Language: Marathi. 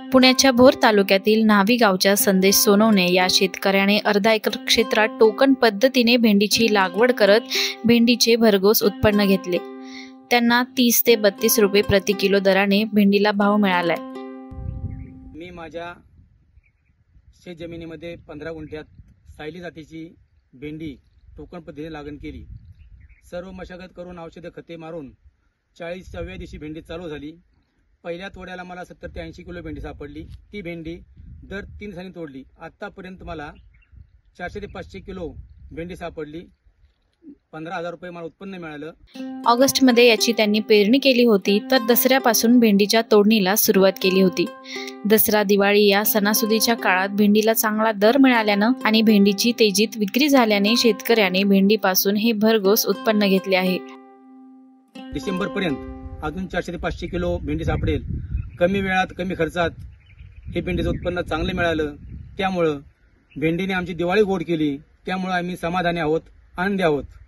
पुण्याच्या भोर तालुक्यातील न्हावी गावच्या संदेश सोनवणे या शेतकऱ्याने अर्धा एकर क्षेत्रात टोकन पद्धतीने भेंडीची लागवड करत भेंडीचे भरघोस उत्पन्न घेतले। त्यांना 30 ते 32 रुपये प्रति किलो दराने भेंडीला भाव मिळालाय। मी माझ्या शेत जमिनीमध्ये 15 गुंठ्यात सायली जातीची भेंडी टोकन पद्धतीने लागण केली। सर्व मशागत करून औषध खते मारून 40व्या दिवशी भेंडी चालू झाली। पहिल्या तोड्याला मला 70 ते 80 किलो भेंडी सापडली। ती भेंडी दर 3 दिवसांनी तोडली। आतापर्यंत मला 400 ते 500 किलो भेंडी सापडली। 15,000 रुपये मला उत्पन्न मिळालं। ऑगस्ट मध्ये याची त्यांनी पेरणी केली होती, तर दसऱ्यापासून भेंडीच्या तोडणीला सुरुवात केली होती। दसरा दिवाळी या सणासुदीच्या काळात भेंडीला चांगला दर मिळाल्यानं आणि भेंडीची तेजीत विक्री झाल्याने शेतकऱ्याने भेंडीपासून हे भरघोस उत्पन्न घेतले आहे। डिसेंबर पर्यंत अजून 400 ते 500 किलो भेंडी सापडेल। कमी वेळात कमी खर्चात हे भेंडीचं उत्पन्न चांगले मिळालं। त्यामुळे भेंडीने आमची दिवाळी गोड केली। त्यामुळे आम्ही समाधानी आहोत, आनंदी आहोत।